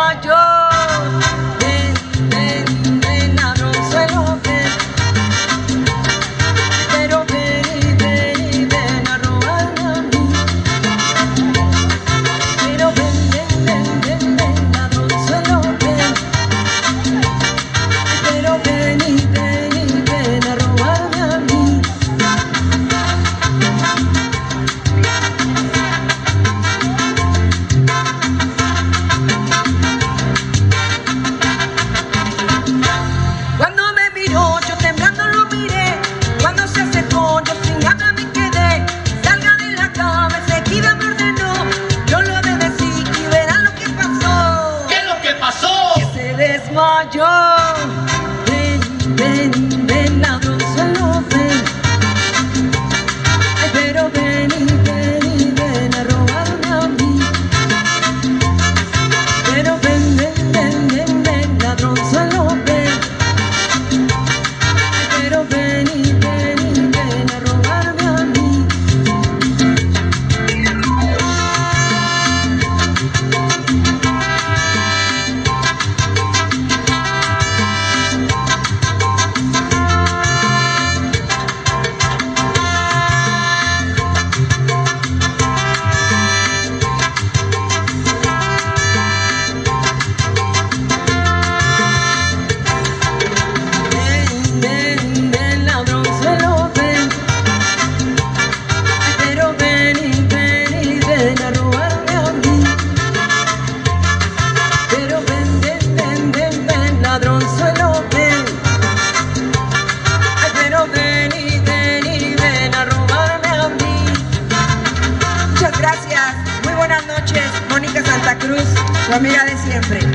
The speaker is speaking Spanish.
desmayó. Ven, ven, ven, ladronzuelo, ven. Pero ven, ven, ven a robarme a mí. Pero ven, ven, ven, ven, ven, ladronzuelo, ven. Pero ven, ven, ven a robarme a mí. Cuando me miró, yo temblando lo miré. Cuando se acercó, yo sin habla me quedé. Salga de la cama, enseguida me ordenó. Yo lo obedecí y verán lo que pasó. ¿Qué es lo que pasó? Que se desmayó. Ven, ven, ven, ladronzuelo, ven. Ay, pero ven y ven a robarme a mí. Pero ven, ven, ven, ven, ven, ladronzuelo, ven. Pero ven y ven a robarme a mí. Ven, ven, ven, ladronzuelo, ven. Pero ven y ven a robarme a mí. Pero ven, ven, ven, ven, ven, ladronzuelo, ven. Ay, pero ven y ven a robarme a mí. Muchas gracias, muy buenas noches, Mónica Santa Cruz, su amiga de siempre.